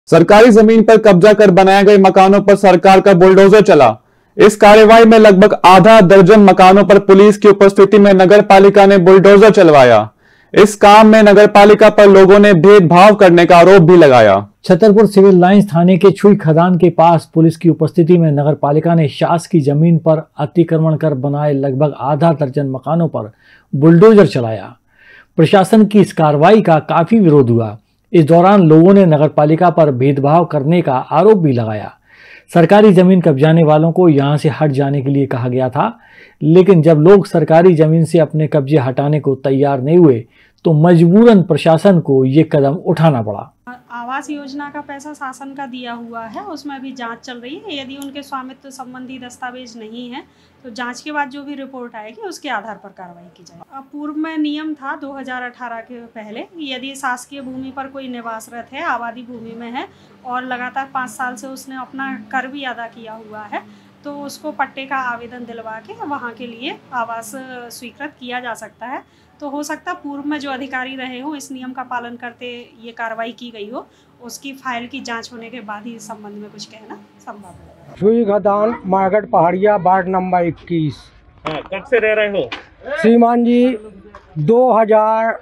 सरकारी जमीन पर कब्जा कर बनाए गए मकानों पर सरकार का बुलडोजर चला। इस कार्रवाई में लगभग आधा दर्जन मकानों पर पुलिस की उपस्थिति में नगर पालिका ने बुलडोजर चलवाया। इस काम में नगर पालिका पर लोगों ने भेदभाव करने का आरोप भी लगाया। छतरपुर सिविल लाइंस थाने के छुई खदान के पास पुलिस की उपस्थिति में नगर पालिका ने शासकीय जमीन पर अतिक्रमण कर बनाए लगभग आधा दर्जन मकानों पर बुलडोजर चलाया। प्रशासन की इस कार्रवाई का काफी विरोध हुआ। इस दौरान लोगों ने नगर पालिका पर भेदभाव करने का आरोप भी लगाया। सरकारी जमीन कब्जाने वालों को यहां से हट जाने के लिए कहा गया था, लेकिन जब लोग सरकारी जमीन से अपने कब्जे हटाने को तैयार नहीं हुए तो मजबूरन प्रशासन को ये कदम उठाना पड़ा। आवास योजना का पैसा शासन का दिया हुआ है, उसमें अभी जांच चल रही है। यदि उनके स्वामित्व संबंधी दस्तावेज नहीं है तो जांच के बाद जो भी रिपोर्ट आएगी उसके आधार पर कार्रवाई की जाएगी। अब पूर्व में नियम था 2018 के पहले, यदि शासकीय भूमि पर कोई निवासरत है, आबादी भूमि में है और लगातार 5 साल से उसने अपना कर भी अदा किया हुआ है तो उसको पट्टे का आवेदन दिलवा के वहाँ के लिए आवास स्वीकृत किया जा सकता है। तो हो सकता पूर्व में जो अधिकारी रहे हो इस नियम का पालन करते ये कार्रवाई की गई हो, उसकी फाइल की जांच होने के बाद ही इस संबंध में कुछ कहना संभव है। छुई खदान मारगढ़ पहाड़िया वार्ड नंबर 21। हाँ, कब से रह रहे हो? श्रीमान जी 2000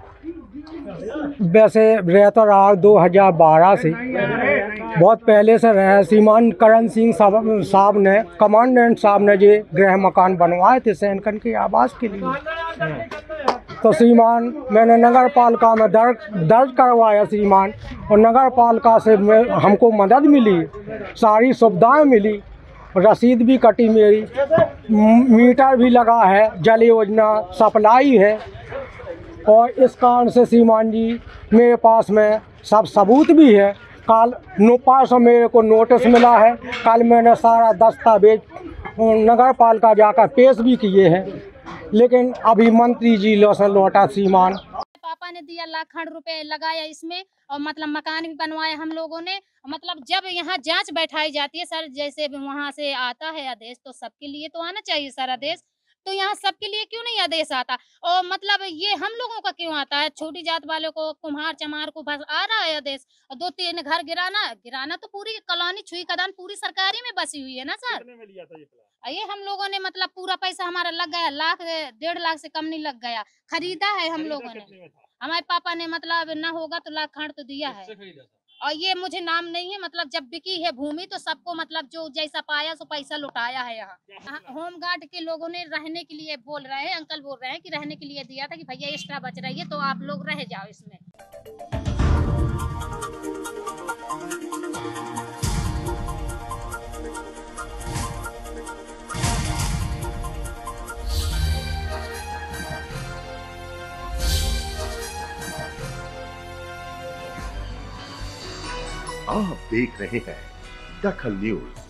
वैसे रहता रहा 2012 से, बहुत पहले से रहे। श्रीमान करण सिंह साहब ने, कमांडेंट साहब ने ये गृह मकान बनवाए थे सैनिकन के आवास के लिए। तो श्रीमान मैंने नगर पालिका में दर्ज करवाया श्रीमान, और नगर पालिका से हमको मदद मिली, सारी सुविधाएं मिली, रसीद भी कटी मेरी, मीटर भी लगा है, जल योजना सप्लाई है। और इस कारण से श्रीमान जी मेरे पास में सब सबूत भी है। कल पास मेरे को नोटिस मिला है, कल मैंने सारा दस्तावेज नगर पालिका जाकर पेश भी किए हैं, लेकिन अभी मंत्री जी लौटा श्रीमान। पापा ने दिया लाख रुपए लगाया इसमें, और मतलब मकान भी बनवाए हम लोगों ने। मतलब जब यहाँ जांच बैठाई जाती है सर, जैसे वहाँ से आता है आदेश तो सबके लिए तो आना चाहिए सर आदेश, तो यहाँ सबके लिए क्यों नहीं आदेश आता? और मतलब ये हम लोगों का क्यों आता है? छोटी जात वालों को, कुम्हार चमार को बस आ रहा है आदेश, और 2-3 घर गिराना तो पूरी कॉलोनी छुई खदान पूरी सरकारी में बसी हुई है ना सर। कितने में लिया था ये प्लाट? ये हम लोगों ने मतलब पूरा पैसा हमारा लग गया, 1-1.5 लाख से कम नहीं लग गया। खरीदा है हम लोगों ने, हमारे पापा ने मतलब ना होगा तो 1 लाख तो दिया है। और ये मुझे नाम नहीं है, मतलब जब बिकी है भूमि तो सबको मतलब जो जैसा पाया सो पैसा लुटाया है। यहाँ होम गार्ड के लोगों ने रहने के लिए बोल रहे हैं, अंकल बोल रहे हैं कि रहने के लिए दिया था कि भैया एक्स्ट्रा बच रही है तो आप लोग रह जाओ इसमें। आप देख रहे हैं दखल न्यूज।